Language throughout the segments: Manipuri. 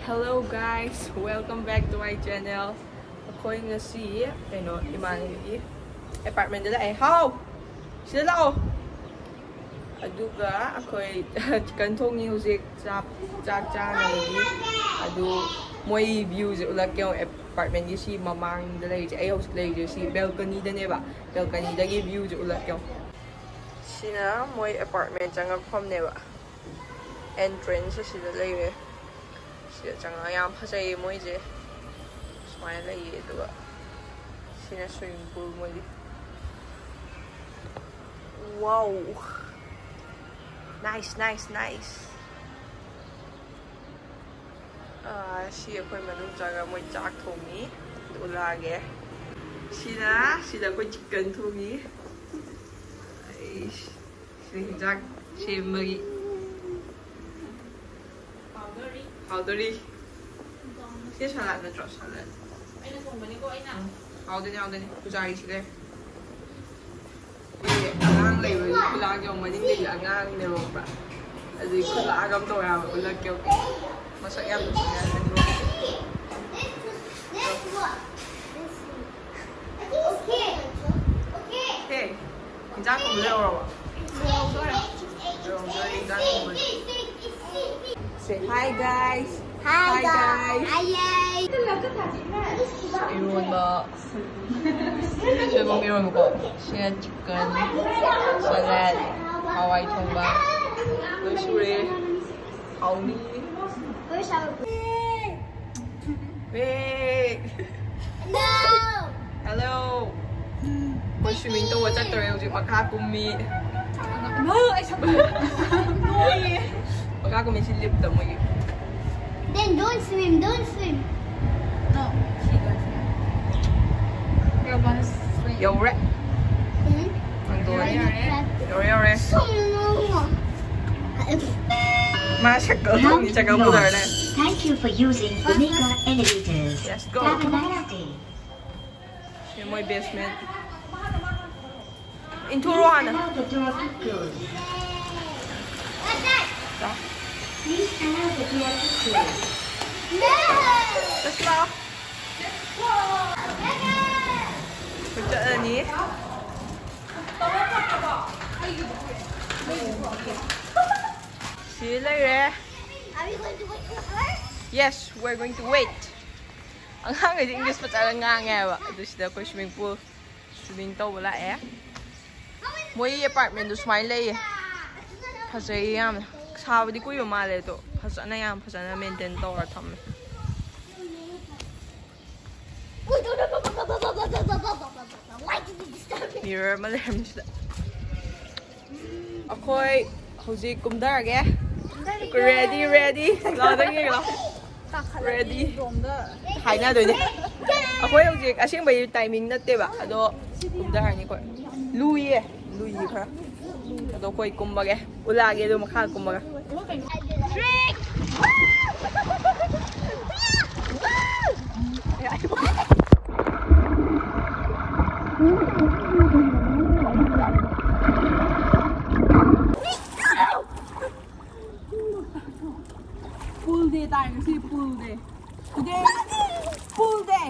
Hello guys, welcome back to my channel. Ako yung si Emmanuel apartment nila eh. How? Sila lang aduga ako'y chicken thong ni hujik chak na lagi adu moi views ulak yung apartment ni si mamang dala ji ay hujik lagi si balcony da ne ba balcony da gi views ulak yung sina moi apartment chang phom ne ba entrance sila lagi sila chang yang phasai moi je smile lagi aduga sina swimming pool moi wow. Nice. Siya ko manung jaga mo jak thongi ulage. Sila ko chicken thongi. Ay, sila jak shemagi. Powdery. Siya salad na drop salad. Ay na thong bani ko ay na. Powdery. Pujari sila. Ang lay với kula yung mà những gì là ngang đều mà gì kula cầm tôi à kula kiểu mà sợ em được nghe anh luôn. Okay. Mình ra cùng leo rồi. Rồi ra cùng. Say hi guys. Hi guys. 이런 거 제가 이런 거 시간 치킨 salad 하와이 통닭 술에 아우니 왜 hello 뭐 swimming 또 왔잖아요 지금 바카꾸미 바카꾸미 실립도 뭐 Then don't swim. No, she don't swim. You're gonna swim. 요래. 요래. 마셔거. 니 잠깐 보자. Thank you for using Omega Elevators. Let's go. Have a nice day. In my basement. Into Rwanda. Allow the door to close. Please allow the door to close. Let's go. Ni. See you later. Are we going to wait for her? Yes, we're going to wait. Ang hangin English pa talaga nga ba? Ito sila ko swimming pool. Swimming to wala eh. Moi apartment do smile eh. Pasay yam. Sabi ko yung mali to. Pasana yan, pasana maintain to or thumb. Mirror malem sila. Ako'y hujik kumdarage. Ready. Ready. Hai na doon eh. Ako'y hujik asyang ba yung timing na diba? Ado kumdarani ko. Louis ka. Ado ko'y kumbage. Ulagi do makal kumbaga. Trick! Pool day tayo kasi pool day. Today, pool day.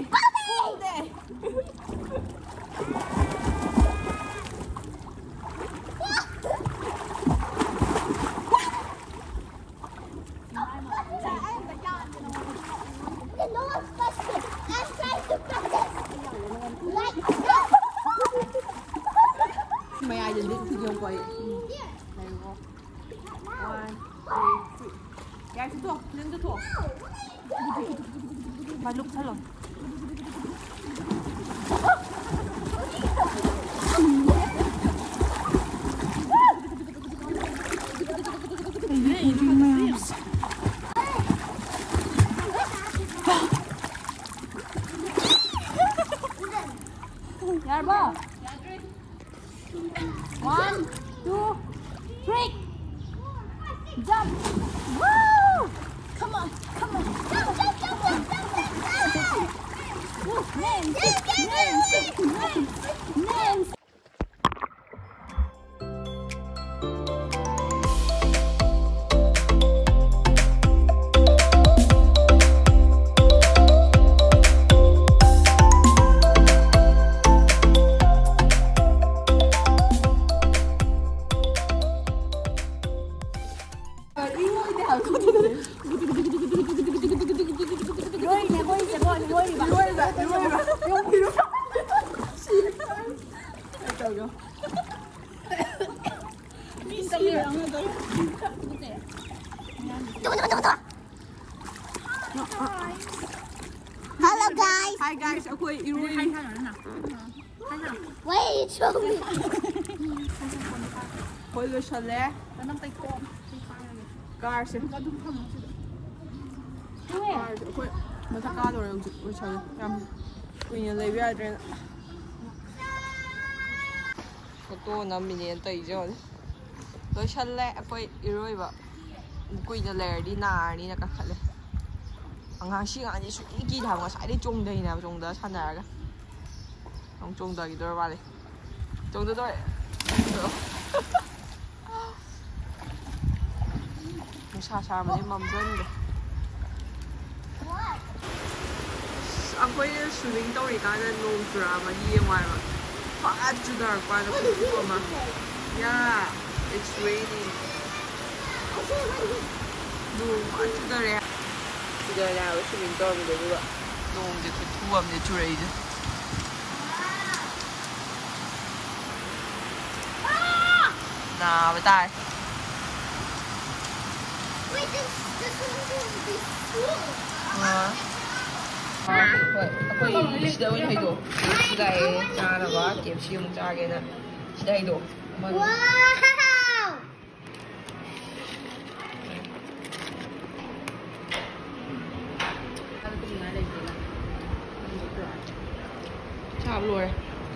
Mày ai dần đến thì dùng quay. Này có. 1, 2, 3. 야, 저 그냥 저. 말로 살로. 얇아. 1, 2, 3. Jump. Woo! Come on. Jump. Man. 이거이네 보이세 보이 봐. Hello guys. Hi guys, ako'y iroy. Wait, show me. Ako'y losyale. Garse. Ako'y matakado rin yung losyale. Kung yung lebi adren. Ito namin yan tayo dyan. Losyale, ako'y iroy ba? Kung yung lerdi na ni nakakali. Ang hangsi nga niya suki tama nga sa ay chongda ina chongda sana ga. Ang chongda gido ba le. Chongda do. Sa mo ni mamdan ga. Ang koy swimming daw ri ka na no drama ni ma ma. Pa ju da kwa na ko ma. Yeah, it's raining. No, pa ju da re. Giờ nào sẽ mình to mình được ạ. Nôm thì cứ thu âm để chui chứ. Nào với tay. Wait, this is the school. Vậy, đâu thấy đủ. Đây cha là quá kiểm siêu một cha kia nè. Đây đủ. Wow. Chào rồi.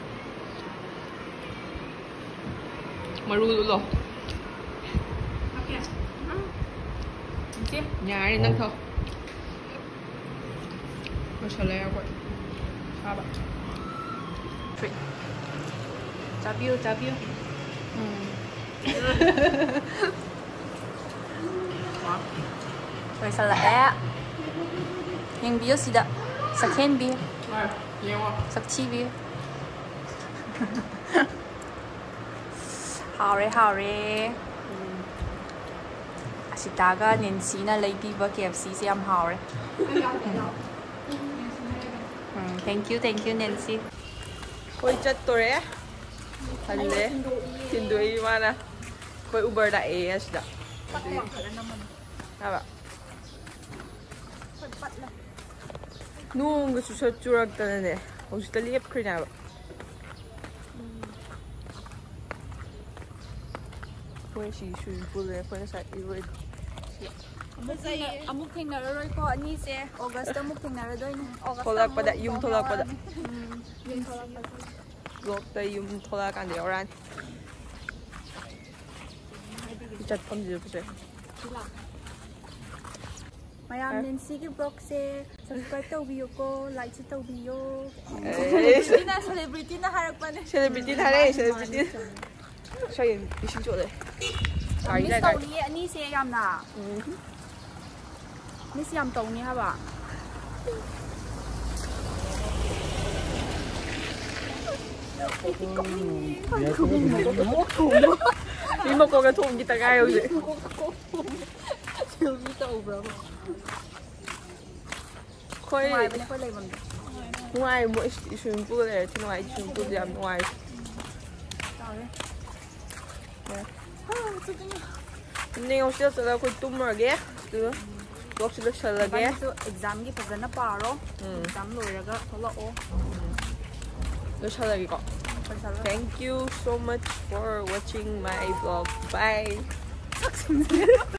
Mà ru rồi. Nhà này nâng thôi. Nó sẽ leo vậy. Sao bạn? Chào biêu. Rồi sao lại Yang biêu gì đó. Second biêu. Sắp chi biêu. hào rê. Asitaga Nancy na lady ba KFC siya hào rê. Thank you Nancy. Koi chat to re. Halle. Tindoi mana. Koi Uber da AS da. Apa? Nung gusto sa churag tanan eh. Gusto liep krina ba. Koi si swimming pool eh. Koi sa iroy. Amuk tingnaroy ko ani se August amuk tingnaroy ni. Tholak pada yung tholak pada. Lok tay yung tholakan de oran. Chat pam ji puse. Mayam Nancy ki blog se subscribe tawbiyo ko, like se tawbiyo. Ina celebrity na harak pa ne. Celebrity na re, celebrity. Say isin cho de. Sorry Miss da. tau ni ani se yam na. Miss yam tau ni ha ba. Đi một con cái thùng gì ta gai rồi. Khôi ngoài mỗi swimming pool này thì ngoài swimming pool làm ngoài. Nên ông sẽ là khôi tum rồi ghé. Từ góc sẽ là ghé. Exam ki pagana paro. Exam loiraga tholao. Thank you so much for watching my vlog. Bye.